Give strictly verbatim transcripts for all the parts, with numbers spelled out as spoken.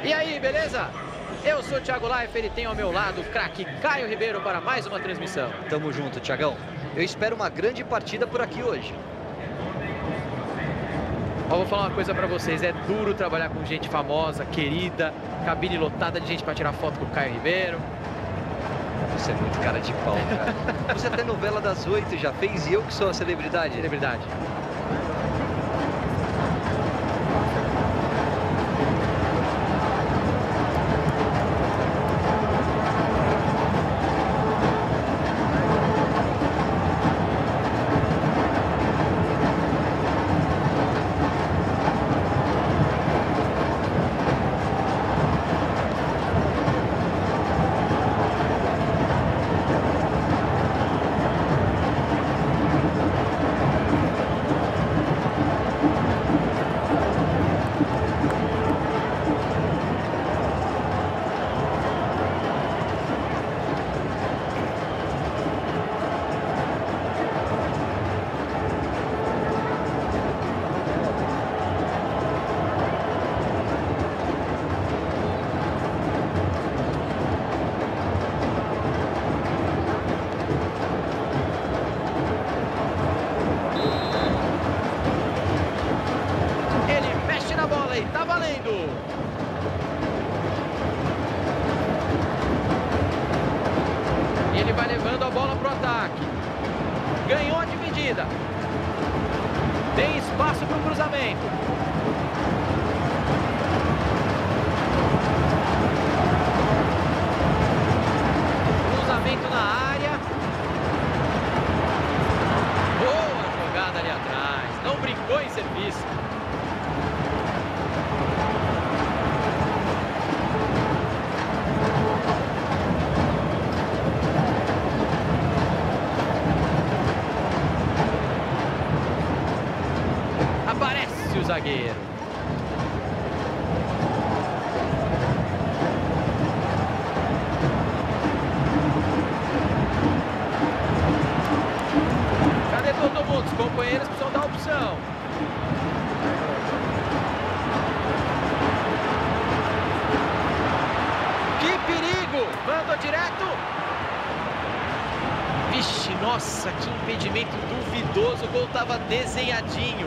E aí, beleza? Eu sou o Thiago Leifert e tenho ao meu lado o craque Caio Ribeiro para mais uma transmissão. Tamo junto, Thiagão. Eu espero uma grande partida por aqui hoje. Ó, vou falar uma coisa pra vocês, é duro trabalhar com gente famosa, querida, cabine lotada de gente pra tirar foto com o Caio Ribeiro. Você é muito cara de pau, cara. Você até novela das oito já fez e eu que sou a celebridade. Celebridade. Tá valendo! E ele vai levando a bola pro ataque. Ganhou a dividida. Tem espaço para o cruzamento. Cruzamento na área. Boa jogada ali atrás. Não brincou em serviço. Aparece o zagueiro. Cadê todo mundo? Os companheiros precisam dar opção. Que perigo! Mandou direto. Vixe, nossa, que impedimento duvidoso. O gol estava desenhadinho.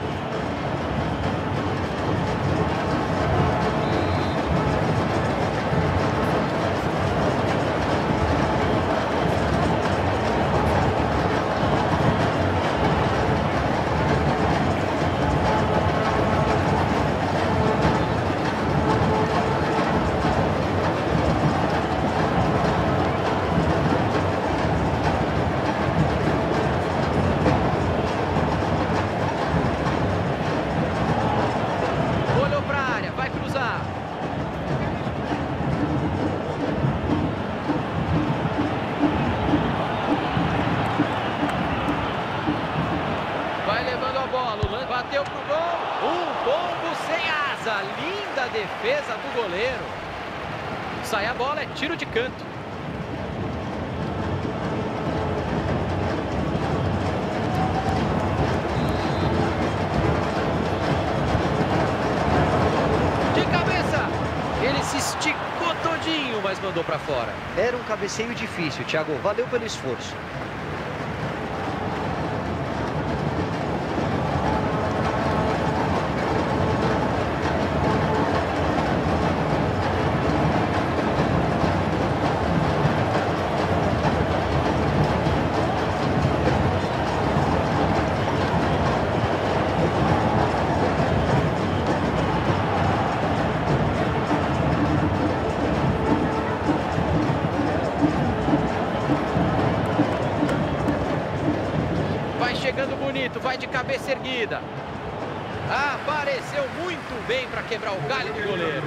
Bateu pro gol, um bombo sem asa, linda defesa do goleiro. Sai a bola, é tiro de canto. De cabeça, ele se esticou todinho, mas mandou pra fora. Era um cabeceio difícil, Thiago, valeu pelo esforço. Chegando bonito, vai de cabeça erguida. Apareceu muito bem para quebrar o galho do goleiro.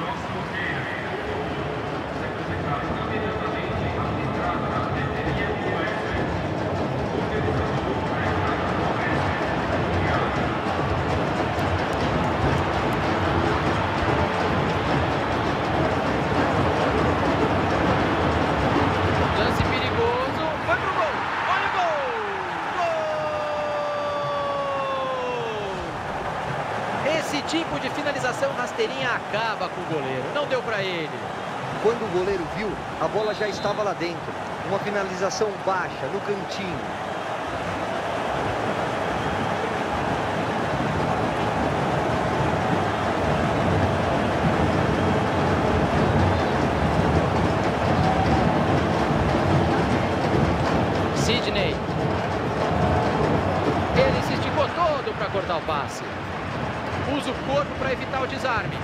Lance perigoso, foi pro gol. Olha o gol! Esse tipo de finalização rasteirinha acaba com o goleiro. Não deu para ele. Quando o goleiro viu, a bola já estava lá dentro. Uma finalização baixa, no cantinho. Sidney. Ele se esticou todo para cortar o passe. Usa o corpo para evitar o desarme.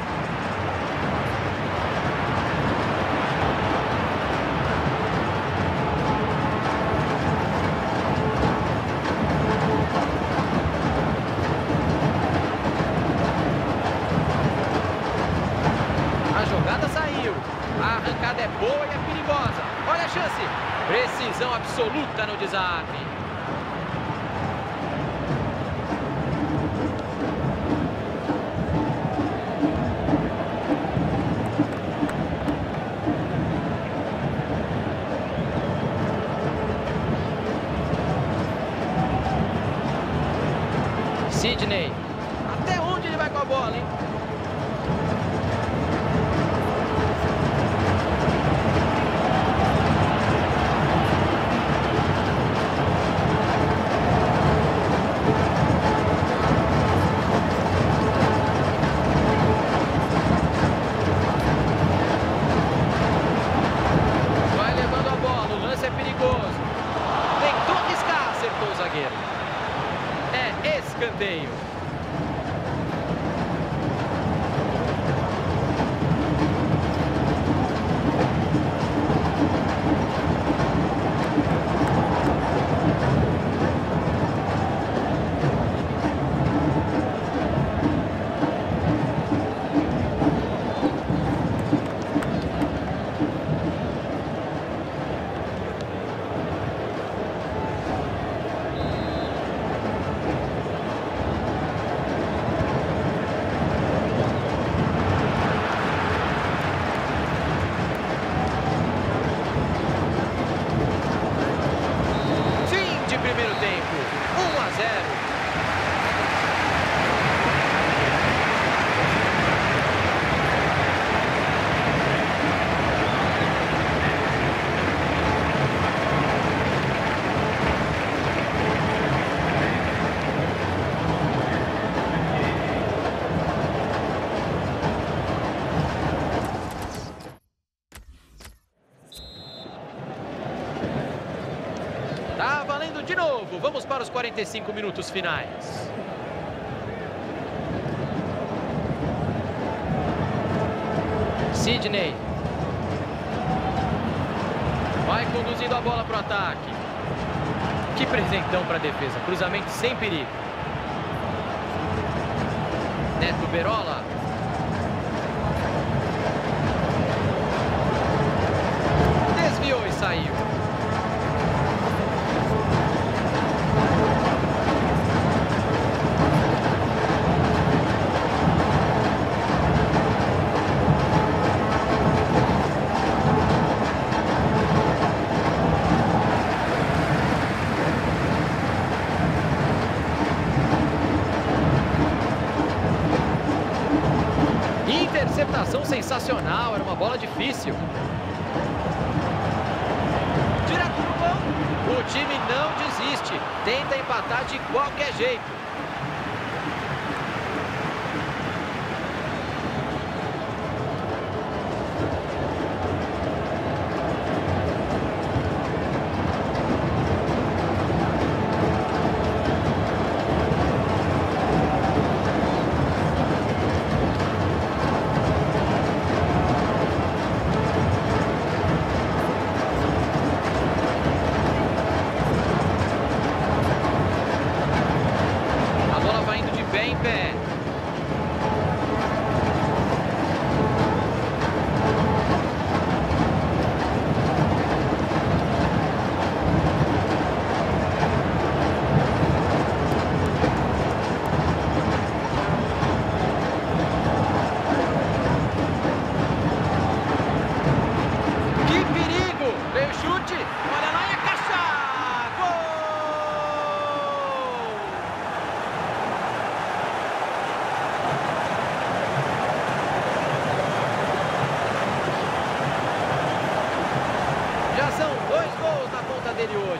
A jogada saiu. A arrancada é boa e é perigosa. Olha a chance. Precisão absoluta no desarme. Sidney. Até onde ele vai com a bola, hein? Vai levando a bola, o lance é perigoso. Tentou arriscar, acertou o zagueiro. É escanteio. Primeiro tempo, um a zero. Tá valendo de novo. Vamos para os quarenta e cinco minutos finais. Sidney. Vai conduzindo a bola para o ataque. Que presentão para a defesa. Cruzamento sem perigo. Neto Berola. Desviou e saiu. Interceptação sensacional, era uma bola difícil. Direto no gol. O time não desiste, tenta empatar de qualquer jeito.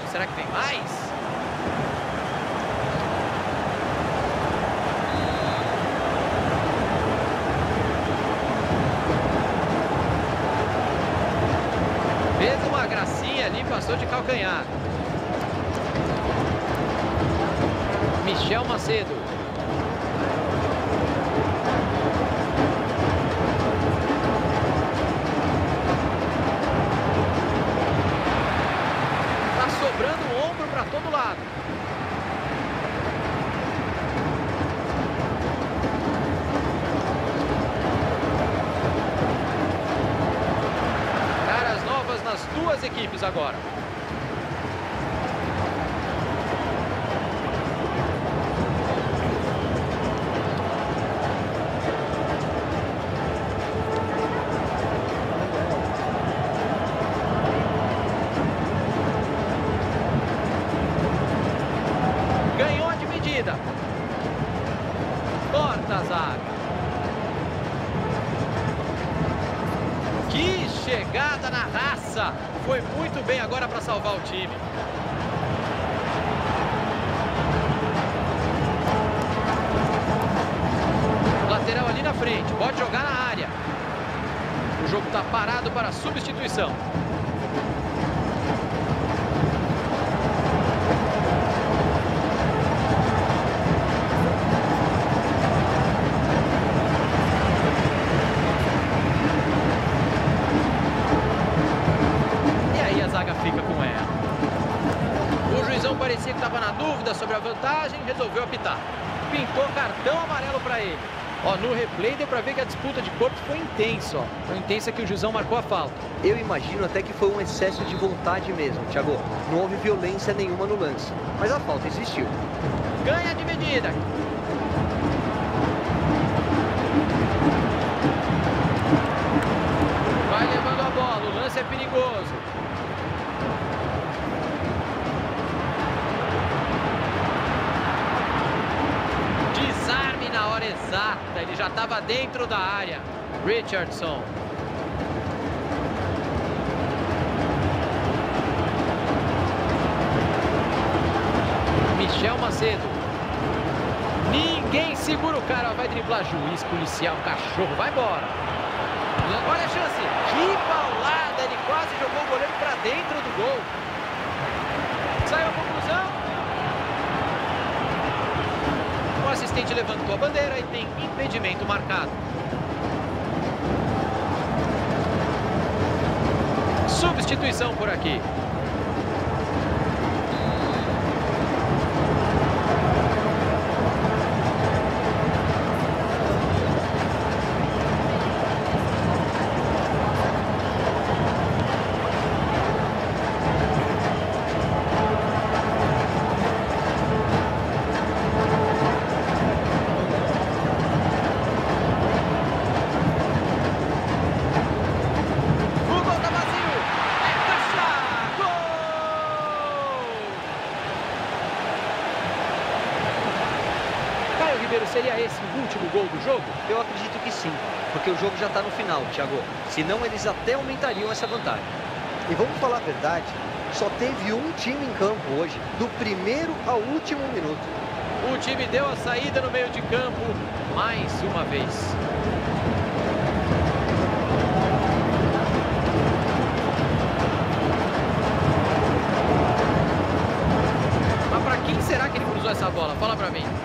hoje. Será que tem mais? Fez uma gracinha ali, passou de calcanhar. Michel Macedo. Tá sobrando um ombro para todo lado. Caras novas nas duas equipes agora. Ganhou a dividida. Corta a zaga. Que chegada na raça. Foi muito bem agora para salvar o time. Lateral ali na frente. Pode jogar na área. O jogo está parado para substituição. Fica com ela. O juizão parecia que estava na dúvida sobre a vantagem, resolveu apitar. Pintou cartão amarelo para ele. Ó, no replay deu para ver que a disputa de corpo foi intensa, ó. Foi intensa que o juizão marcou a falta. Eu imagino até que foi um excesso de vontade mesmo, Thiago. Não houve violência nenhuma no lance, mas a falta existiu. Ganha a dividida. Vai levando a bola, o lance é perigoso. Desarme na hora exata, ele já estava dentro da área. Richardson. Michel Macedo. Ninguém segura o cara, vai driblar. Juiz, policial, cachorro, vai embora. Olha a chance. Que paulada, ele quase jogou o goleiro para dentro do gol. Saiu a conclusão. O assistente levantou a bandeira e tem impedimento marcado. Substituição por aqui. Seria esse o último gol do jogo? Eu acredito que sim, porque o jogo já está no final, Thiago. Senão eles até aumentariam essa vantagem. E vamos falar a verdade, só teve um time em campo hoje, do primeiro ao último minuto. O time deu a saída no meio de campo mais uma vez. Mas para quem será que ele cruzou essa bola? Fala para mim.